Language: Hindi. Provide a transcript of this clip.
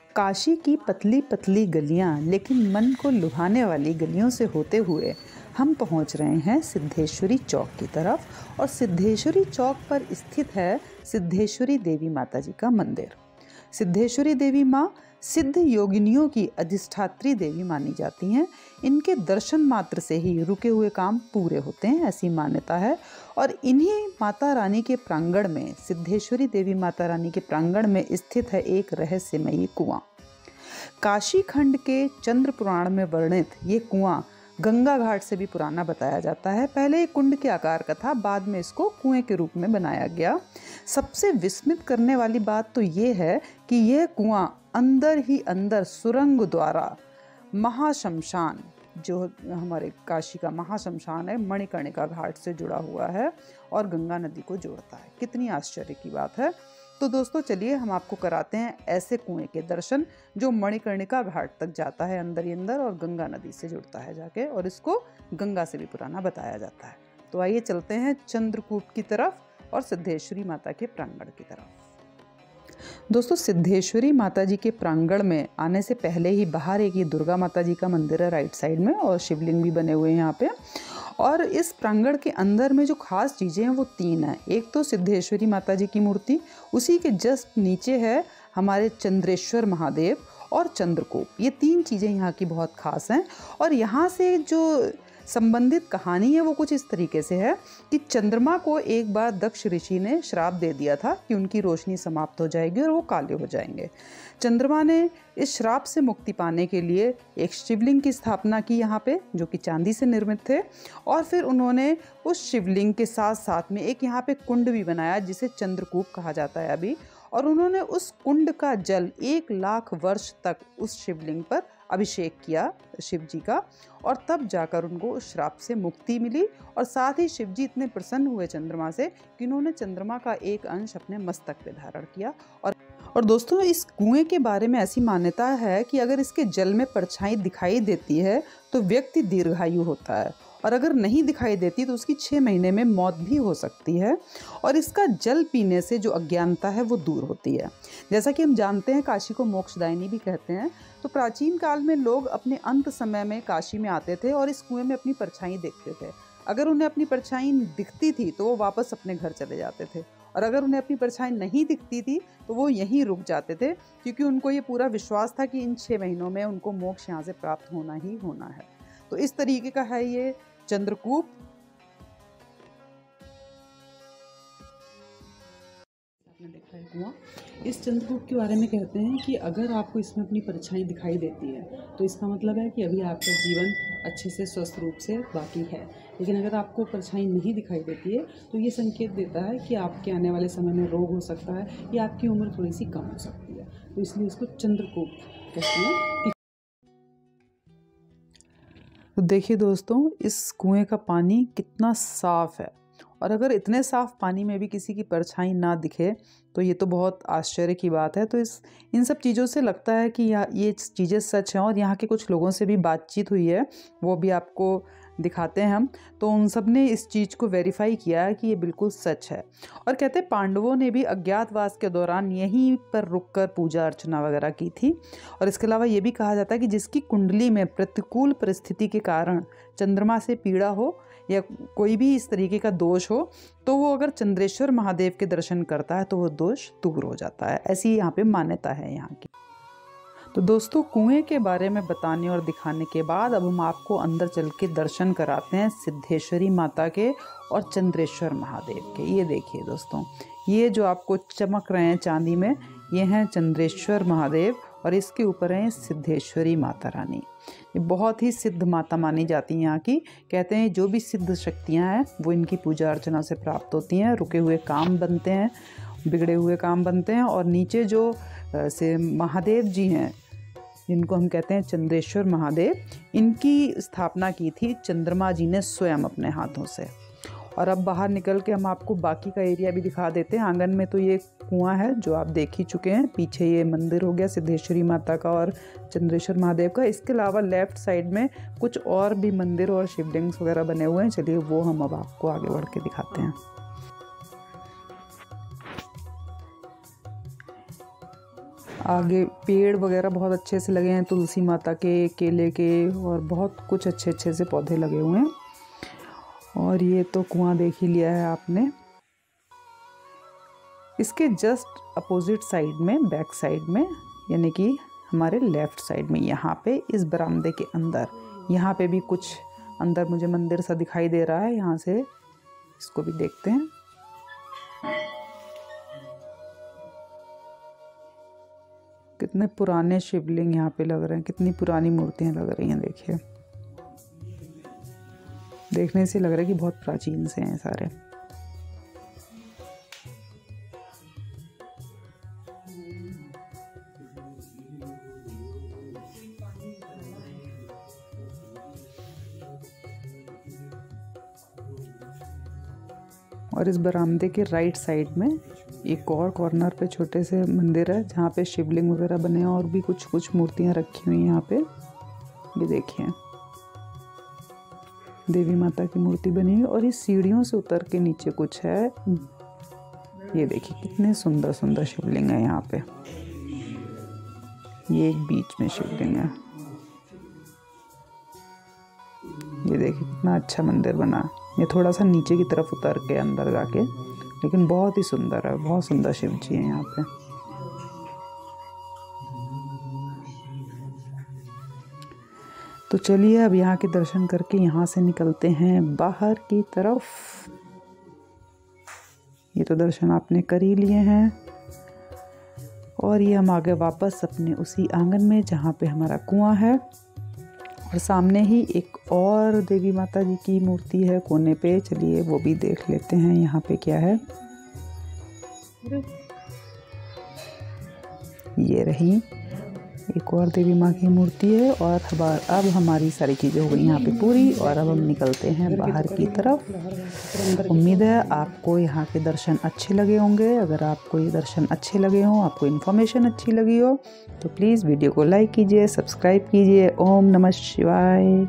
काशी की पतली पतली गलियां, लेकिन मन को लुभाने वाली गलियों से होते हुए हम पहुंच रहे हैं सिद्धेश्वरी चौक की तरफ। और सिद्धेश्वरी चौक पर स्थित है सिद्धेश्वरी देवी माता जी का मंदिर। सिद्धेश्वरी देवी माँ सिद्ध योगिनियों की अधिष्ठात्री देवी मानी जाती हैं। इनके दर्शन मात्र से ही रुके हुए काम पूरे होते हैं, ऐसी मान्यता है। और इन्हीं माता रानी के प्रांगण में, सिद्धेश्वरी देवी माता रानी के प्रांगण में स्थित है एक रहस्यमयी कुआं। काशी खंड के चंद्र पुराण में वर्णित ये कुआं गंगा घाट से भी पुराना बताया जाता है। पहले एक कुंड के आकार का था, बाद में इसको कुएं के रूप में बनाया गया। सबसे विस्मित करने वाली बात तो ये है कि यह कुआं अंदर ही अंदर सुरंग द्वारा महाशमशान, जो हमारे काशी का महाशमशान है, मणिकर्णिका घाट से जुड़ा हुआ है और गंगा नदी को जोड़ता है। कितनी आश्चर्य की बात है। तो दोस्तों चलिए हम आपको कराते हैं ऐसे कुएं के दर्शन जो मणिकर्णिका घाट तक जाता है अंदर ही अंदर और गंगा नदी से जुड़ता है जाके, और इसको गंगा से भी पुराना बताया जाता है। तो आइए चलते हैं चंद्रकूप की तरफ और सिद्धेश्वरी माता के प्रांगण की तरफ। दोस्तों सिद्धेश्वरी माता जी के प्रांगण में आने से पहले ही बाहर एक ये दुर्गा माता जी का मंदिर है राइट साइड में, और शिवलिंग भी बने हुए हैं यहाँ पे। और इस प्रांगण के अंदर में जो खास चीज़ें हैं वो 3 हैं। एक तो सिद्धेश्वरी माता जी की मूर्ति, उसी के जस्ट नीचे है हमारे चंद्रेश्वर महादेव और चंद्रकूप। ये 3 चीज़ें यहाँ की बहुत खास हैं। और यहाँ से जो संबंधित कहानी है वो कुछ इस तरीके से है कि चंद्रमा को एक बार दक्ष ऋषि ने श्राप दे दिया था कि उनकी रोशनी समाप्त हो जाएगी और वो काले हो जाएंगे। चंद्रमा ने इस श्राप से मुक्ति पाने के लिए एक शिवलिंग की स्थापना की यहाँ पे, जो कि चांदी से निर्मित थे। और फिर उन्होंने उस शिवलिंग के साथ साथ में एक यहाँ पे कुंड भी बनाया जिसे चंद्रकूप कहा जाता है अभी। और उन्होंने उस कुंड का जल 1 लाख वर्ष तक उस शिवलिंग पर अभिषेक किया शिव जी का, और तब जाकर उनको उस श्राप से मुक्ति मिली। और साथ ही शिव जी इतने प्रसन्न हुए चंद्रमा से कि उन्होंने चंद्रमा का एक अंश अपने मस्तक पे धारण किया। और दोस्तों इस कुएं के बारे में ऐसी मान्यता है कि अगर इसके जल में परछाई दिखाई देती है तो व्यक्ति दीर्घायु होता है, और अगर नहीं दिखाई देती तो उसकी 6 महीने में मौत भी हो सकती है। और इसका जल पीने से जो अज्ञानता है वो दूर होती है। जैसा कि हम जानते हैं काशी को मोक्षदायिनी भी कहते हैं। तो प्राचीन काल में लोग अपने अंत समय में काशी में आते थे और इस कुएं में अपनी परछाई देखते थे। अगर उन्हें अपनी परछाई दिखती थी तो वो वापस अपने घर चले जाते थे, और अगर उन्हें अपनी परछाई नहीं दिखती थी तो वो यहीं रुक जाते थे, क्योंकि उनको ये पूरा विश्वास था कि इन 6 महीनों में उनको मोक्ष यहाँ से प्राप्त होना ही होना है। तो इस तरीके का है ये चंद्रकूप। आपने देखा है कुआं। इस चंद्रकूप के बारे में कहते हैं कि अगर आपको इसमें अपनी परछाई दिखाई देती है तो इसका मतलब है कि अभी आपका जीवन अच्छे से स्वस्थ रूप से बाकी है। लेकिन अगर आपको परछाई नहीं दिखाई देती है तो ये संकेत देता है कि आपके आने वाले समय में रोग हो सकता है या आपकी उम्र थोड़ी सी कम हो सकती है। तो इसलिए इसको चंद्रकूप कहते हैं। तो देखिए दोस्तों इस कुएं का पानी कितना साफ है, और अगर इतने साफ पानी में भी किसी की परछाई ना दिखे तो ये तो बहुत आश्चर्य की बात है। तो इन सब चीज़ों से लगता है कि ये चीज़ें सच हैं। और यहाँ के कुछ लोगों से भी बातचीत हुई है, वो भी आपको दिखाते हैं हम। तो उन सब ने इस चीज़ को वेरीफाई किया है कि ये बिल्कुल सच है। और कहते हैं पांडवों ने भी अज्ञातवास के दौरान यहीं पर रुककर पूजा अर्चना वगैरह की थी। और इसके अलावा ये भी कहा जाता है कि जिसकी कुंडली में प्रतिकूल परिस्थिति के कारण चंद्रमा से पीड़ा हो या कोई भी इस तरीके का दोष हो, तो वो अगर चंद्रेश्वर महादेव के दर्शन करता है तो वो दोष दूर हो जाता है। ऐसी यहाँ पे मान्यता है यहाँ की। तो दोस्तों कुएं के बारे में बताने और दिखाने के बाद अब हम आपको अंदर चल के दर्शन कराते हैं सिद्धेश्वरी माता के और चंद्रेश्वर महादेव के। ये देखिए दोस्तों, ये जो आपको चमक रहे हैं चांदी में, ये हैं चंद्रेश्वर महादेव और इसके ऊपर है सिद्धेश्वरी माता रानी। ये बहुत ही सिद्ध माता मानी जाती हैं यहाँ की। कहते हैं जो भी सिद्ध शक्तियाँ हैं वो इनकी पूजा अर्चना से प्राप्त होती हैं। रुके हुए काम बनते हैं, बिगड़े हुए काम बनते हैं। और नीचे जो से महादेव जी हैं जिनको हम कहते हैं चंद्रेश्वर महादेव, इनकी स्थापना की थी चंद्रमा जी ने स्वयं अपने हाथों से। और अब बाहर निकल के हम आपको बाकी का एरिया भी दिखा देते हैं। आंगन में तो ये कुआं है जो आप देख ही चुके हैं। पीछे ये मंदिर हो गया सिद्धेश्वरी माता का और चंद्रेश्वर महादेव का। इसके अलावा लेफ्ट साइड में कुछ और भी मंदिर और शिवलिंग्स वगैरह बने हुए हैं। चलिए वो हम अब आपको आगे बढ़ के दिखाते हैं। आगे पेड़ वगैरह बहुत अच्छे से लगे हैं, तुलसी माता के, केले के, और बहुत कुछ अच्छे अच्छे से पौधे लगे हुए हैं। और ये तो कुआं देख ही लिया है आपने। इसके जस्ट अपोजिट साइड में, बैक साइड में, यानी कि हमारे लेफ़्ट साइड में, यहाँ पे इस बरामदे के अंदर, यहाँ पे भी कुछ अंदर मुझे मंदिर सा दिखाई दे रहा है। यहाँ से इसको भी देखते हैं। कितने पुराने शिवलिंग यहाँ पे लग रहे हैं, कितनी पुरानी मूर्तियाँ लग रही हैं। देखिए, देखने से लग रहा है कि बहुत प्राचीन से हैं सारे। और इस बरामदे के राइट साइड में एक और कॉर्नर पे छोटे से मंदिर है, जहाँ पे शिवलिंग वगैरह बने हैं और भी कुछ कुछ मूर्तियाँ रखी हुई हैं यहाँ पे। ये देखिए, देवी माता की मूर्ति बनी हुई, और इस सीढ़ियों से उतर के नीचे कुछ है। ये देखिए, कितने सुंदर सुंदर शिवलिंग है यहाँ पे। ये एक बीच में शिवलिंग है। ये देखिए, कितना अच्छा मंदिर बना। ये थोड़ा सा नीचे की तरफ उतर के अंदर जाके, लेकिन बहुत ही सुंदर है, बहुत सुंदर शिव जी है यहाँ पे। तो चलिए अब यहाँ के दर्शन करके यहाँ से निकलते हैं बाहर की तरफ। ये तो दर्शन आपने कर ही लिए हैं, और ये हम आगे वापस अपने उसी आंगन में जहाँ पे हमारा कुआं है, और सामने ही एक और देवी माता जी की मूर्ति है कोने पे। चलिए वो भी देख लेते हैं यहाँ पे क्या है। ये रही एक और देवी माँ की मूर्ति है। और अब हमारी सारी चीज़ें हो गई यहाँ पे पूरी, और अब हम निकलते हैं बाहर की तरफ। उम्मीद है आपको यहाँ के दर्शन अच्छे लगे होंगे। अगर आपको ये दर्शन अच्छे लगे हों, आपको इन्फॉर्मेशन अच्छी लगी हो, तो प्लीज़ वीडियो को लाइक कीजिए, सब्सक्राइब कीजिए। ओम नमः शिवाय।